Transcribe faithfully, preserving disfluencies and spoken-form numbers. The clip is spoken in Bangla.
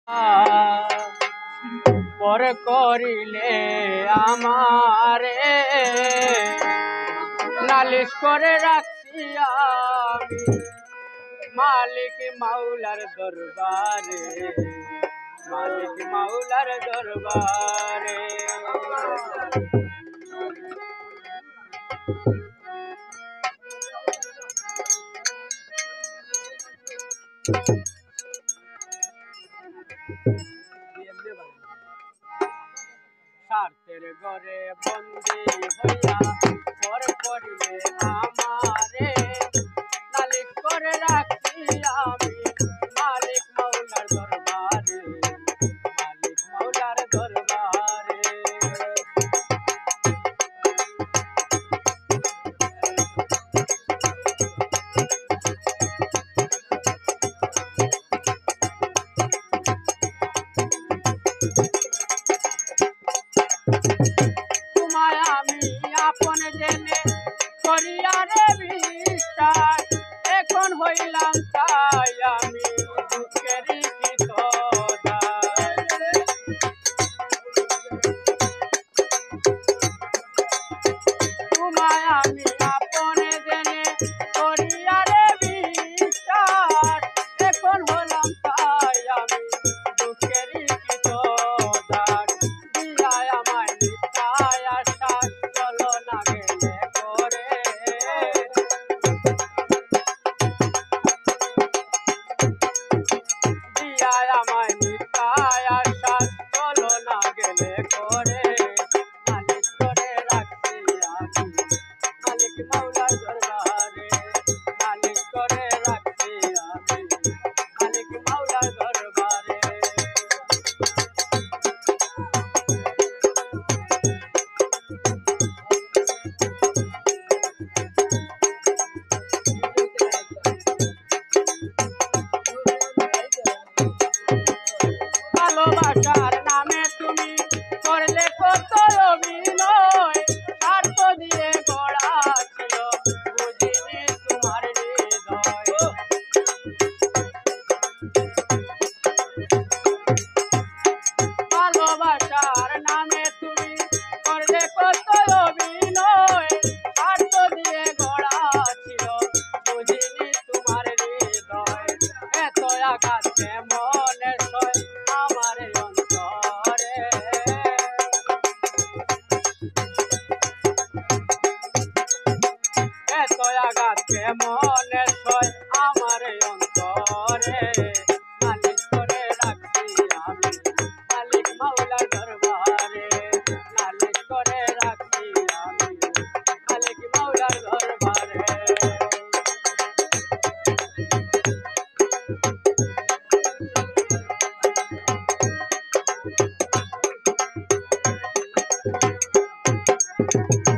পর করিলে আমারে নালিশ করে রাখছি আমি মালিক মাওলার দরবারে, মালিক মাওলার দরবারে। স্বার্থের ঘরে বন্দি হইয়া পর করিলে আমারে নালিশ করে রাখছি আমি মালিক মাওলার দরবারে, মালিক মাওলার দরবারে। তোমায় আমি আপন জেনে করিয়ারে বিশ্বাস, এখন হইলাম তাই আমি দুঃখেরই কিতদার। তোমায় আমি আপন জেনে করিয়ারে বিশ্বাস, এখন হলাম তাই আমি দুঃখেরই কিতদার। দিয়ায় আমায় মিথ্যায় আশ্বাস, চলো না গেলে করে। দিয়ায় আমায় মিথ্যায় আশ্বাস, চলো না গেলে করে। নালিশ করে রাখছি আমি মালিক মাওলার দরবারে, নালিশ করে রাখছি আমি মালিক মাওলার দরবারে। ভালোবাসার নামে তুমি করলে কত অভিনয়, স্বার্থ দিয়ে গড়া ছিল বুঝিনি তোমার হৃদয়। ভালোবাসার নামে তুমি করলে কত অভিনয়, স্বার্থ দিয়ে গড়া ছিল বুঝিনি তোমার হৃদয়। এত আঘাত মনে সয় আমার অন্তরে, এত আঘাত মনে সয় আমার অন্তরে। নালিশ করে রাখছি আমি মালিক মাওলার দরবারে, নালিশ করে রাখছি আমি মালিক মাওলার দরবারে। Thank you.